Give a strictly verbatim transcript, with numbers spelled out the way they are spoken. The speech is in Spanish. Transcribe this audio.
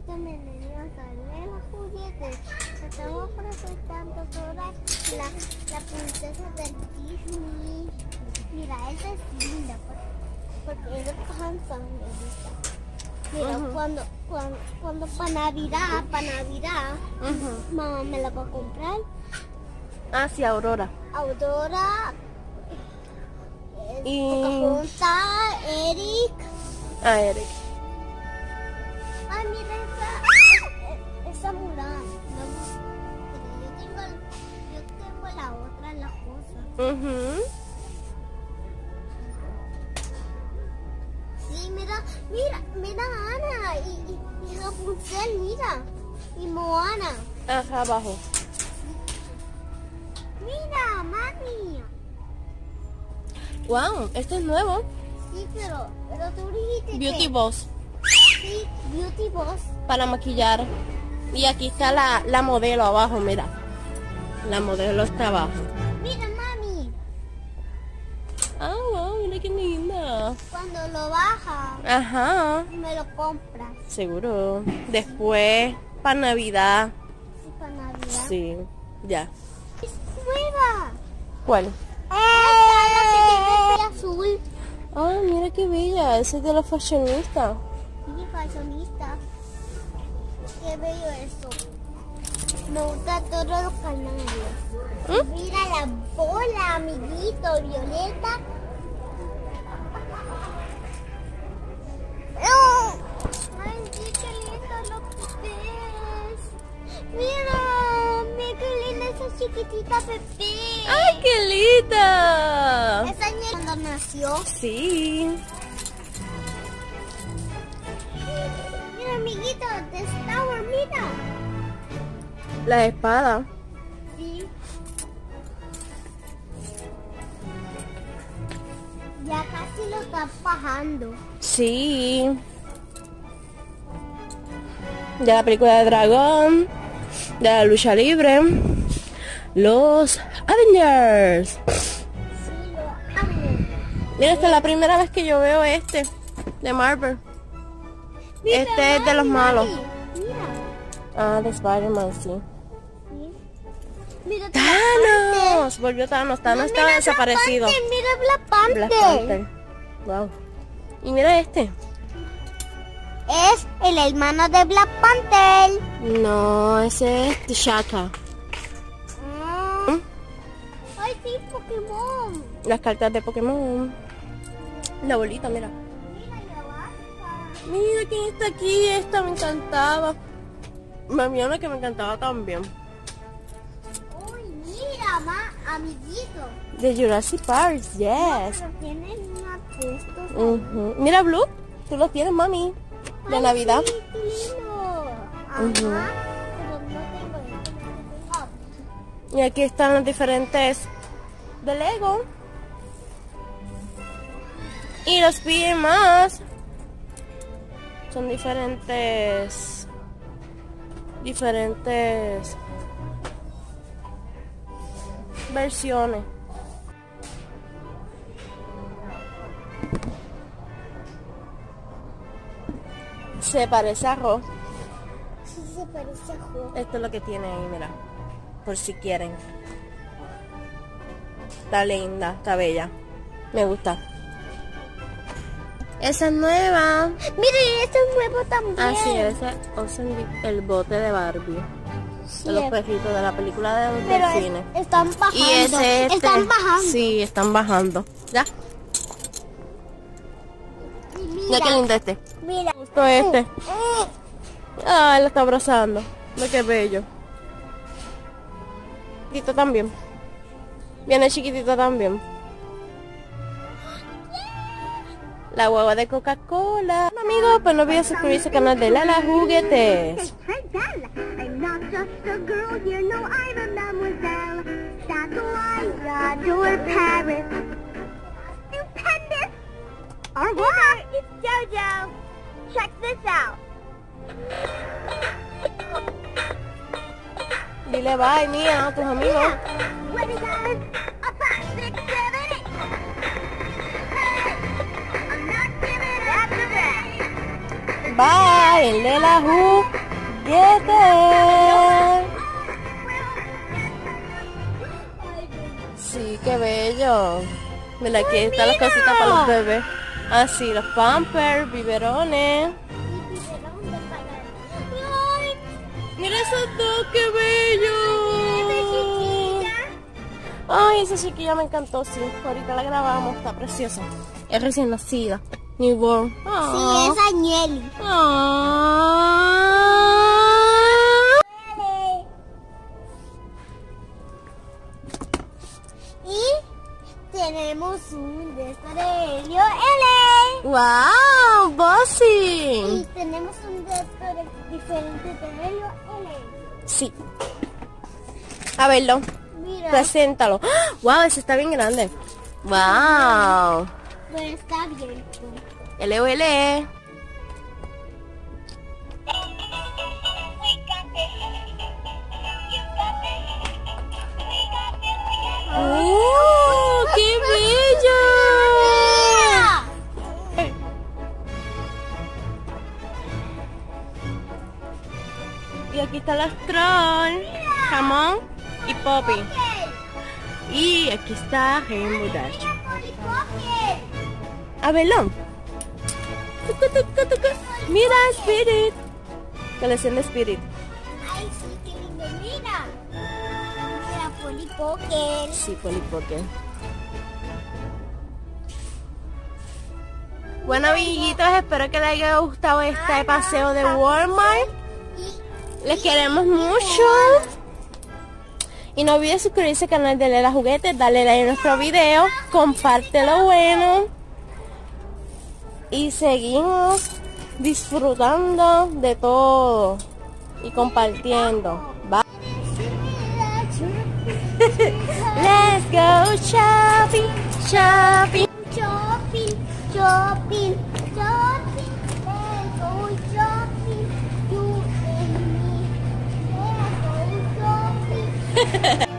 Ahorita me venía a traer los juguetes. Estamos presentando toda la, la princesa del Disney. Mira, esa es linda porque, porque es cansa, me gusta. Mira, uh-huh. cuando, cuando, cuando para Navidad, para Navidad, uh-huh. mamá me la va a comprar. Ah, sí, Aurora. Aurora, y Pocahontas, Eric. Ah, Eric. Ay, mira esa, esa Mulan. No, yo, tengo, yo tengo la otra, la cosa. Uh-huh. Sí, mira, mira, mira Ana y, y, y Rapunzel, mira. Y Moana. Acá abajo. Mira, mami. Wow, esto es nuevo. Sí, pero, pero tú dijiste Beauty que... Boss. Sí, Beauty Boss. Para maquillar. Y aquí está la, la modelo abajo, mira. La modelo está abajo. Mira, mami. Ah, wow, mira qué linda. Cuando lo baja, ajá, me lo compras. Seguro. Después, para Navidad. Sí, para Navidad. Sí, ya. Es nueva. ¿Cuál? Esta, la que tiene azul. Ah, mira qué bella. Ese es de los fashionistas. Sí, fashionista. Qué bello eso. Me gustan todos los canarios. ¿Mm? Mira la bola, amiguito, violeta. ¡Oh! Ay, sí, qué lindo lo que ves. Mira, mira qué linda esa chiquitita Pepe. ¡Ay, qué linda! Esa niña cuando nació. Sí. Mira, amiguito, de Star Wars, mira. La espada. Sí. Ya casi lo está bajando. Sí. De la película de dragón. De la lucha libre. Los Avengers. Sí, lo amo. Mira, esta es la primera vez que yo veo este. De Marvel. Mira, Este es de los mami, malos. Mira. Ah, de Spider-Man, sí. Sí. Mira, ¡Thanos! Volvió Thanos. Thanos estaba Mira desaparecido. Black Panther, mira Black Panther. Black Panther. Wow. Y mira este. Es el hermano de Black Panther. No, ese es T'Chaka. Ah. Ay, sí, Pokémon. Las cartas de Pokémon. La bolita, mira. Mira, ya basta. Mira quién está aquí. Esta me encantaba. Mami, una que me encantaba también. Uy, mira, ma, amiguito. De Jurassic Park, yes. Pero tienen una puesto. Uh-huh. Mira, Blue. Tú los tienes, mami. De Ay, Navidad. Sí, qué lindo. Ajá. Uh-huh. Pero no tengo esto. Y aquí están los diferentes de Lego. Y los piden más. Son diferentes. Diferentes versiones. Se parece a Ro. Sí, se parece a Hulk. Esto es lo que tiene ahí, mira. Por si quieren. Está linda, está bella. Me gusta. Esa es nueva. Mira, y este es nuevo también. Ah, sí, ese es el bote de Barbie. Sí, De los es- perritos de la película de, del Pero es- cine. están bajando. Y ese este, Están bajando. Sí, están bajando. ¿Ya? Y Mira qué mira, lindo este. mira. Me gustó este. Mm, Ay, lo está abrazando. Mira qué bello. Chiquitito también. Viene chiquitito también. La hueva de Coca-Cola. Bueno, amigos, pues no olviden suscribirse al canal de Lala Juguetes. Hey, Belle, I'm not just a girl here, no, I'm a mademoiselle. That's why I adore Paris. Stupendous! Or what? It's JoJo. Check this out. Dile bye, mía, a tus amigos. What is that? A five, six, seven, eight. Hey, I'm not giving up. That's right. Bye, el de la juguete. Sí, qué bello. Mira, aquí están las cositas para los bebés. Ah, sí, los pampers, biberones. Mira esos dos, qué bello. Ay, esa chiquilla me encantó, sí. Ahorita la grabamos, está preciosa. Es recién nacida. Newborn. Sí, es Añeli. Y tenemos un de esto de Helio L. ¡Wow! ¡Bossy! Y tenemos un de esto de diferente de Helio L. Sí. A verlo. Mira. Preséntalo. ¡Ah! ¡Wow! Ese está bien grande. ¡Wow! Pero está abierto. L O L. ¡Oh! ¡Qué bello! Y aquí está el Astrol, Jamón y Poppy. Y aquí está Rainbow Dash. A verlo. Tucu, tucu, tucu. Mira, Spirit. Colección de Spirit. Ay, sí, qué lindo. Mira. Mira, Polly Pocket. Sí, Polly Pocket. Bueno, amiguitos, espero que les haya gustado este paseo de Walmart. Les queremos mucho. Y no olvides suscribirse al canal de Lela Juguetes, darle like a nuestro video, compártelo bueno. Y seguimos disfrutando de todo y compartiendo. Bye. Let's go shopping, shopping. Shopping, shopping, shopping. Let's go shopping. You and me. Let's go shopping.